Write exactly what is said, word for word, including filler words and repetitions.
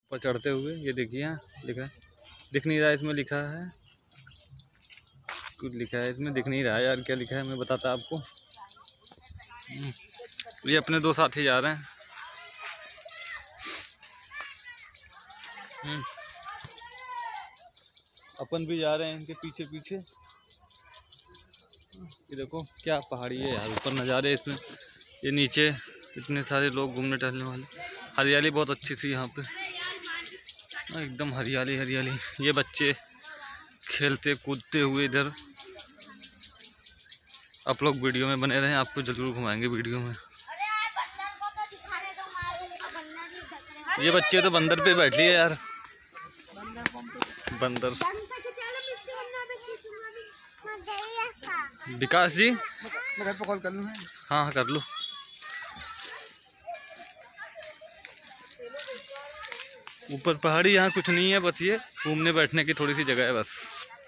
ऊपर चढ़ते हुए। ये देखिए यहाँ लिखा है, दिख नहीं रहा है इसमें, लिखा है कुछ लिखा है इसमें, दिख नहीं रहा है यार क्या लिखा है, मैं बताता आपको। ये अपने दो साथी जा रहे हैं। अपन भी जा रहे हैं इनके पीछे पीछे। ये देखो क्या पहाड़ी है यार, ऊपर नज़ारे इसमें, ये नीचे इतने सारे लोग घूमने टहलने वाले। हरियाली बहुत अच्छी थी यहाँ पे, एकदम हरियाली हरियाली। ये बच्चे खेलते कूदते हुए इधर। आप लोग वीडियो में बने रहें, आपको जरूर घुमाएंगे वीडियो में। ये बच्चे तो बंदर पे बैठ लिए यार, बंदर। विकास जी मैं घर पे कॉल कर लूँ? हाँ हाँ कर लो। ऊपर पहाड़ी, यहाँ कुछ नहीं है, बस ये घूमने बैठने की थोड़ी सी जगह है बस।